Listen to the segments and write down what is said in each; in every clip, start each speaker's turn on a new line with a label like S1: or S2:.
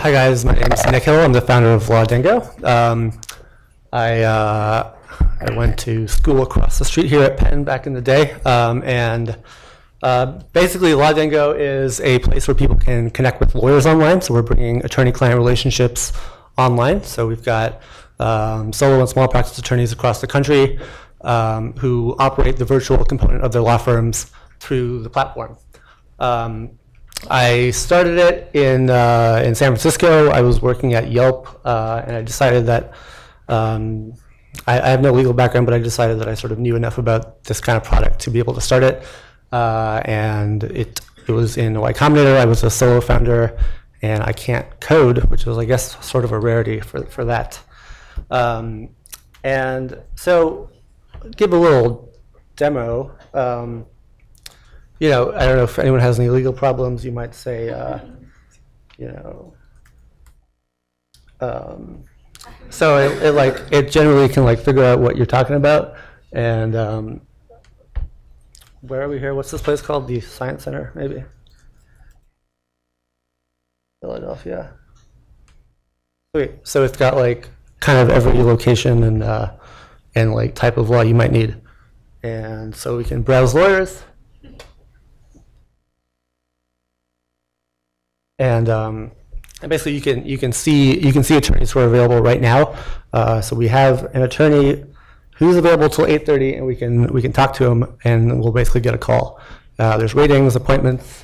S1: Hi guys, my name is Nick Hill. I'm the founder of Lawdingo. I went to school across the street here at Penn back in the day, basically Lawdingo is a place where people can connect with lawyers online. So we're bringing attorney-client relationships online. So we've got solo and small practice attorneys across the country who operate the virtual component of their law firms through the platform. I started it in San Francisco. I was working at Yelp, and I decided that I have no legal background, but I decided that I sort of knew enough about this kind of product to be able to start it. And it was in Y Combinator. I was a solo founder, and I can't code, which is, I guess, sort of a rarity for that. And so, give a little demo. You know, I don't know if anyone has any legal problems. You might say, you know. So it generally can like figure out what you're talking about. And where are we here? What's this place called? The Science Center, maybe. Philadelphia. Sweet. So it's got like kind of every location and like type of law you might need. And so we can browse lawyers. And basically you can see attorneys who are available right now. So we have an attorney who's available till 8:30, and we can talk to him, and we'll basically get a call. There's ratings, appointments,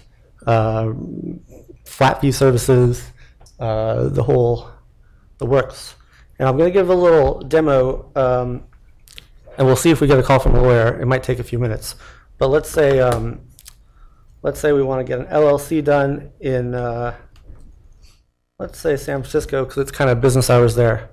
S1: flat fee services, the works. And I'm going to give a little demo, and we'll see if we get a call from a lawyer. It might take a few minutes, but let's say we want to get an LLC done in, let's say San Francisco, because it's kind of business hours there.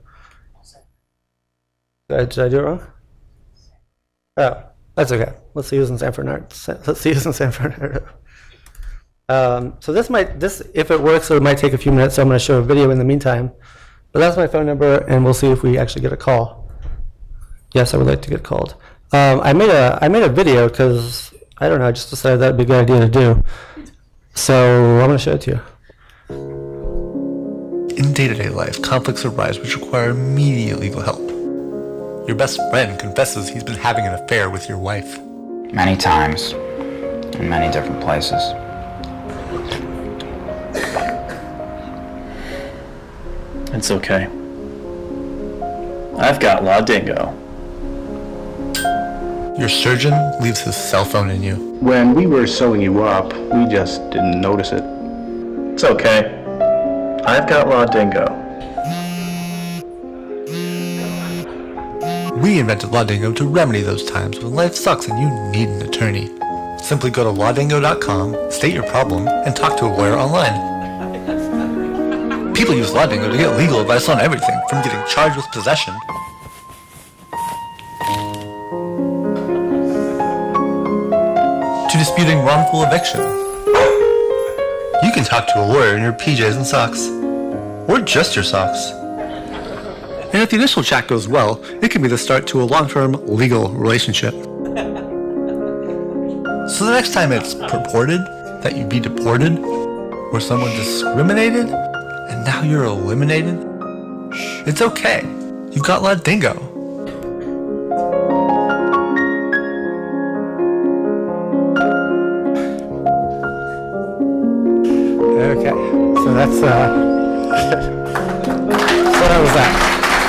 S1: Did I do it wrong? Oh, that's okay. Let's see who's in San Fernando. Let's see who's in San Fernando. So this, if it works, it might take a few minutes, so I'm going to show a video in the meantime. But that's my phone number, and we'll see if we actually get a call. Yes, I would like to get called. I made a video because, I don't know, I just decided that would be a good idea to do. So I'm going to show it to you.
S2: In day-to-day life, conflicts arise which require immediate legal help. Your best friend confesses he's been having an affair with your wife.
S3: Many times, in many different places.
S4: It's okay. I've got Lawdingo.
S2: Your surgeon leaves his cell phone in you.
S5: When we were sewing you up, we just didn't notice it.
S4: It's okay. I've got Lawdingo.
S2: We invented Lawdingo to remedy those times when life sucks and you need an attorney. Simply go to lawdingo.com, state your problem, and talk to a lawyer online. People use Lawdingo to get legal advice on everything, from getting charged with possession to disputing wrongful eviction. You can talk to a lawyer in your PJs and socks, or just your socks. And if the initial chat goes well, it can be the start to a long-term legal relationship. So the next time it's purported that you'd be deported, or someone discriminated, and now you're eliminated, it's okay. You've got Lawdingo.
S1: Okay, so that's so that was that.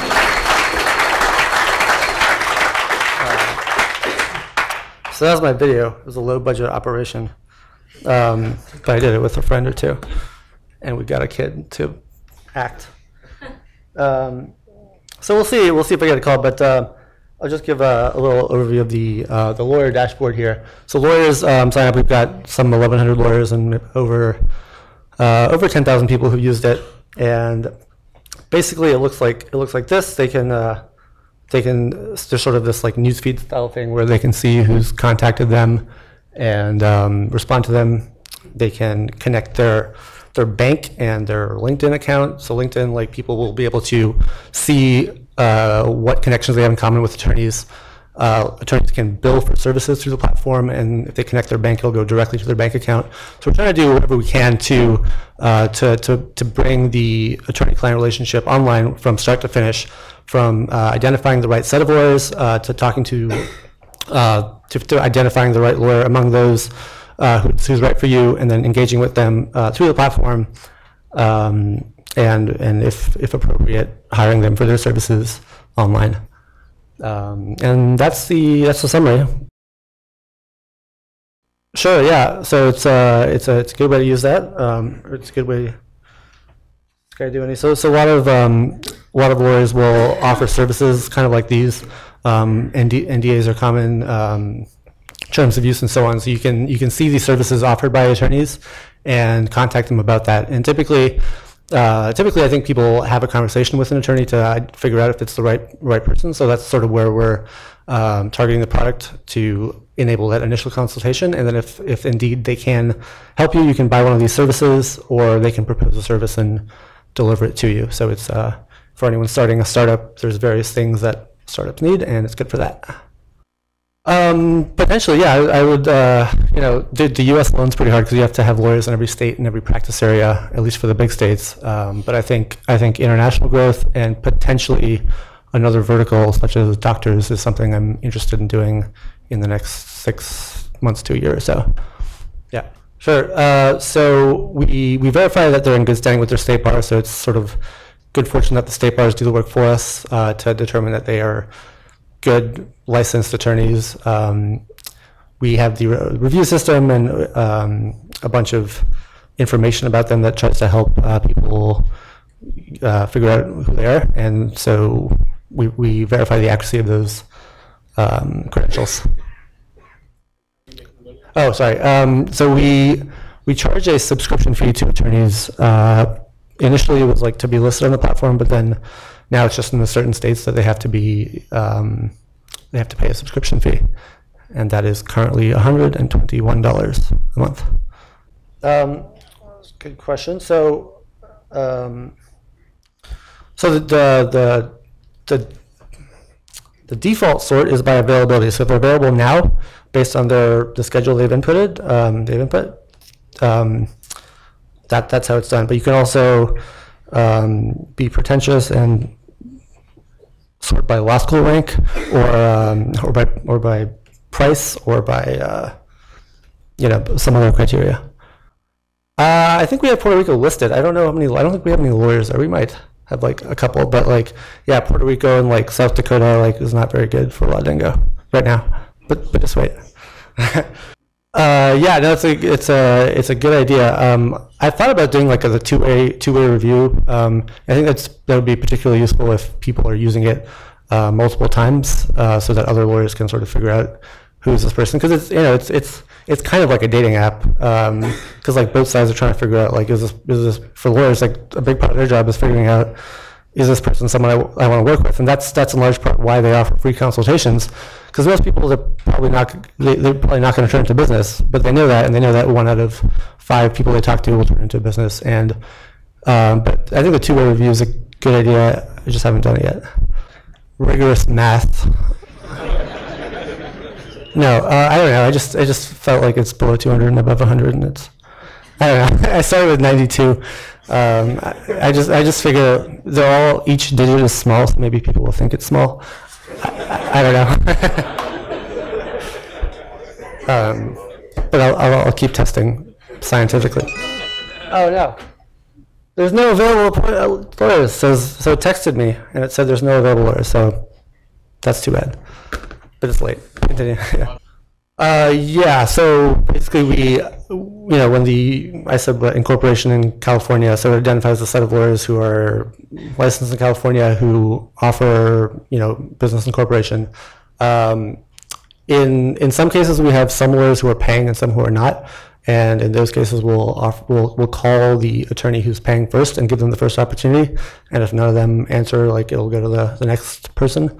S1: So that was my video. It was a low-budget operation, but I did it with a friend or two, and we got a kid to act. So we'll see if I get a call, but I'll just give a little overview of the lawyer dashboard here. So lawyers sign up. We've got some 1,100 lawyers and over 10,000 people who used it, and basically it looks like this. There's sort of this like newsfeed style thing where they can see who's contacted them and respond to them. They can connect their bank and their LinkedIn account. So LinkedIn, like people will be able to see what connections they have in common with attorneys. attorneys can bill for services through the platform, and if they connect their bank, it'll go directly to their bank account. So we're trying to do whatever we can to bring the attorney-client relationship online from start to finish, from identifying the right set of lawyers to talking to identifying the right lawyer among those who's right for you, and then engaging with them through the platform, and if appropriate, hiring them for their services online. And that's the summary. Sure, yeah. So it's a good way to use that. It's a good way to do any. So a lot of lawyers will offer services kind of like these. NDAs are common, terms of use and so on. So you can see these services offered by attorneys and contact them about that. And typically I think people have a conversation with an attorney to figure out if it's the right person. So that's sort of where we're targeting the product to enable that initial consultation. And then if indeed they can help you, you can buy one of these services, or they can propose a service and deliver it to you. So it's for anyone starting a startup, there's various things that startups need, and it's good for that. Potentially, yeah. I would, the U.S. loan's pretty hard because you have to have lawyers in every state and every practice area, at least for the big states. But I think international growth and potentially another vertical such as doctors is something I'm interested in doing in the next 6 months to a year or so. Yeah, sure. So we verify that they're in good standing with their state bar. So it's sort of good fortune that the state bars do the work for us to determine that they are good licensed attorneys. We have the review system and a bunch of information about them that tries to help people figure out who they are, and so we verify the accuracy of those credentials. Oh, sorry. So we charge a subscription fee to attorneys. Initially, it was like to be listed on the platform, but then now it's just in the certain states that they have to be they have to pay a subscription fee, and that is currently $121 a month. Good question. So the default sort is by availability. So if they're available now, based on the schedule they've input, that's how it's done. But you can also be pretentious and sort by law school rank, or by price, or by some other criteria. I think we have Puerto Rico listed. I don't know how many. I don't think we have any lawyers there. We might have like a couple, but like, yeah, Puerto Rico and like South Dakota like is not very good for Lawdingo right now. But just wait. Yeah, no, it's a good idea. I thought about doing like a two-way review. I think that would be particularly useful if people are using it multiple times, so that other lawyers can sort of figure out who's this person, because it's kind of like a dating app, because like both sides are trying to figure out like is this for lawyers, like a big part of their job is figuring out, is this person someone I want to work with, and that's in large part why they offer free consultations, because most people they're probably not going to turn into business, but they know that, and they know that 1 out of 5 people they talk to will turn into a business. And but I think the two-way review is a good idea. I just haven't done it yet. Rigorous math. No, I don't know. I just felt like it's below 200 and above 100, and I don't know. I started with 92. I just figure they're all, each digit is small, so maybe people will think it's small. I don't know. But I'll keep testing scientifically. Oh no, there's no available lawyers. So it texted me and it said there's no available lawyers. So that's too bad. But it's late. Continue. Yeah. So basically, when I said incorporation in California, so it identifies a set of lawyers who are licensed in California who offer, business incorporation. In some cases, we have some lawyers who are paying and some who are not. And in those cases, we'll call the attorney who's paying first and give them the first opportunity. And if none of them answer, it'll go to the next person.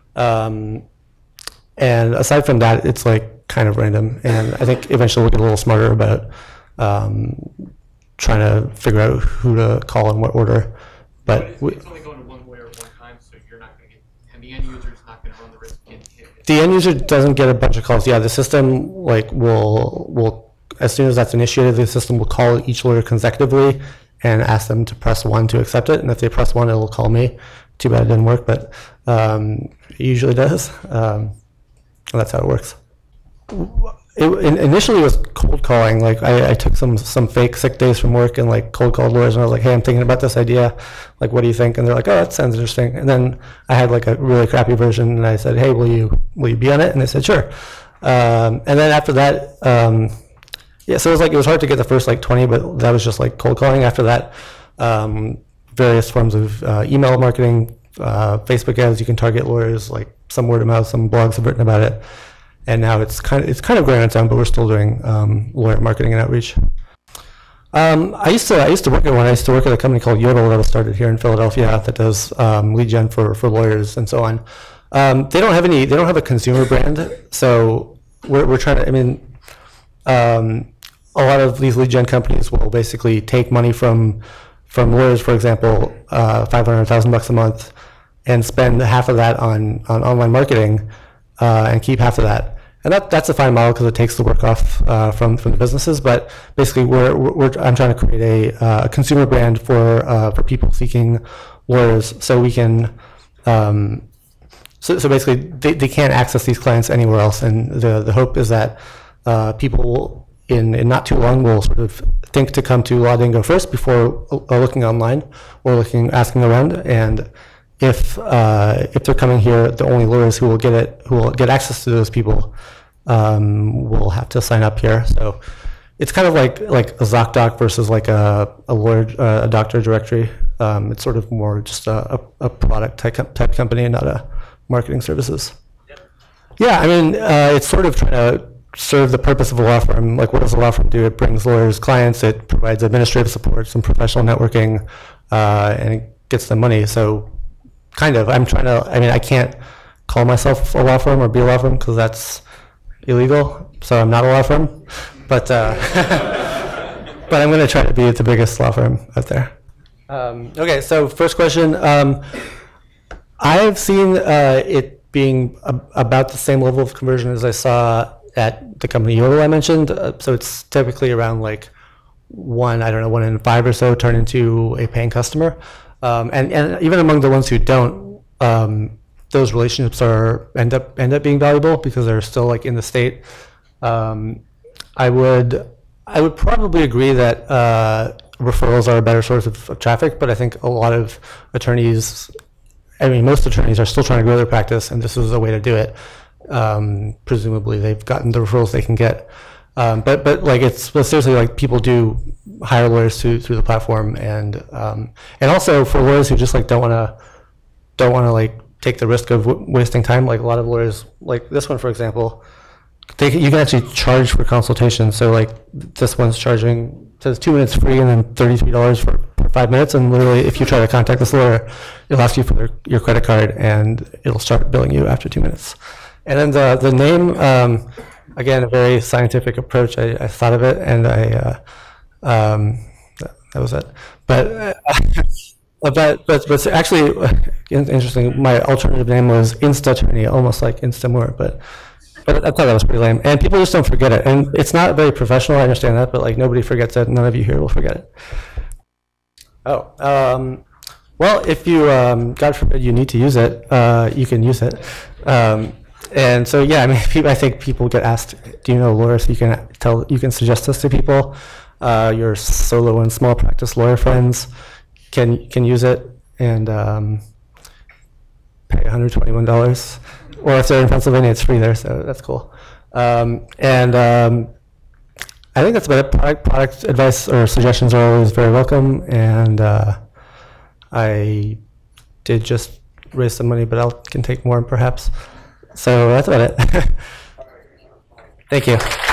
S1: And aside from that, it's kind of random. And I think eventually we'll get a little smarter about trying to figure out who to call in what order. But
S6: it's only going to one lawyer at one time, so you're not going to get, and the end user is not going to run the risk of getting hit if
S1: The end user doesn't get a bunch of calls. Yeah, the system like will as soon as that's initiated, the system will call each lawyer consecutively and ask them to press 1 to accept it. And if they press 1, it'll call me. Too bad it didn't work, but it usually does. That's how it works. Initially, it was cold calling. Like I took some fake sick days from work and like cold called lawyers, and I was like, "Hey, I'm thinking about this idea. Like, what do you think?" And they're like, "Oh, that sounds interesting." And then I had like a really crappy version, and I said, "Hey, will you be on it?" And they said, "Sure." And then after that, yeah, so it was hard to get the first like 20, but that was just like cold calling. After that, various forms of email marketing, Facebook ads. You can target lawyers, like some word of mouth. Some blogs have written about it. And now it's kind of growing on its own, but we're still doing lawyer marketing and outreach. I used to work at one. I used to work at a company called Yodel that was started here in Philadelphia that does lead gen for lawyers and so on. They don't have a consumer brand, so we're trying to. I mean, a lot of these lead gen companies will basically take money from lawyers, for example, $500,000 a month, and spend half of that on online marketing, and keep half of that. And that's a fine model because it takes the work off from the businesses. But basically, I'm trying to create a consumer brand for people seeking lawyers, so we can. So basically, they can't access these clients anywhere else. And the hope is that people in not too long will sort of think to come to Lawdingo first before looking online or asking around. And if they're coming here, the only lawyers who will get access to those people will have to sign up here. So it's kind of like a ZocDoc versus like a lawyer, a doctor directory. It's sort of more just a product type company and not a marketing services. Yeah, I mean, it's sort of trying to serve the purpose of a law firm. Like, what does a law firm do? It brings lawyers clients, it provides administrative support, some professional networking, and it gets them money. So kind of, I mean, I can't call myself a law firm or be a law firm because that's illegal, so I'm not a law firm. But but I'm going to try to be the biggest law firm out there. Okay, so first question. I've seen it being about the same level of conversion as I saw at the company Yodel I mentioned. So it's typically around like 1 in 5 or so turn into a paying customer. And even among the ones who don't, those relationships end up being valuable because they're still like in the state. I would probably agree that referrals are a better source of traffic, but I think a lot of attorneys, I mean, most attorneys are still trying to grow their practice, and this is a way to do it. Presumably, they've gotten the referrals they can get. But like seriously, like people do hire lawyers through the platform, and also for lawyers who just like don't want to like take the risk of wasting time. Like a lot of lawyers, like this one for example, you can actually charge for consultation. So like this one's charging, says 2 minutes free and then $33 for 5 minutes. And literally, if you try to contact this lawyer, it'll ask you for your credit card, and it'll start billing you after 2 minutes. And then the name. Again, a very scientific approach. I thought of it, and that was it. But actually, interesting. My alternative name was Insta-Attorney, almost like Instamore, but I thought that was pretty lame. And people just don't forget it. And it's not very professional. I understand that, but like nobody forgets it. None of you here will forget it. Oh, well, if you God forbid you need to use it, you can use it. And so, yeah, I mean, I think people get asked, do you know lawyers? You can suggest this to people. Your solo and small practice lawyer friends can use it and pay $121. Or if they're in Pennsylvania, it's free there, so that's cool. I think that's about it. Product advice or suggestions are always very welcome. And I did just raise some money, but I can take more perhaps. So that's about it. Thank you.